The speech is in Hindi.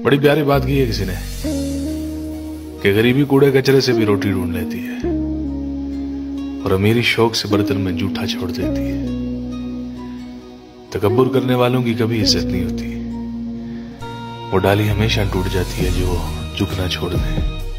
बड़ी प्यारी बात की है किसी ने कि गरीबी कूड़े कचरे से भी रोटी ढूंढ लेती है और अमीरी शौक से बर्तन में जूठा छोड़ देती है। तकब्बुर करने वालों की कभी इज्जत नहीं होती। वो डाली हमेशा टूट जाती है जो झुकना छोड़ दे।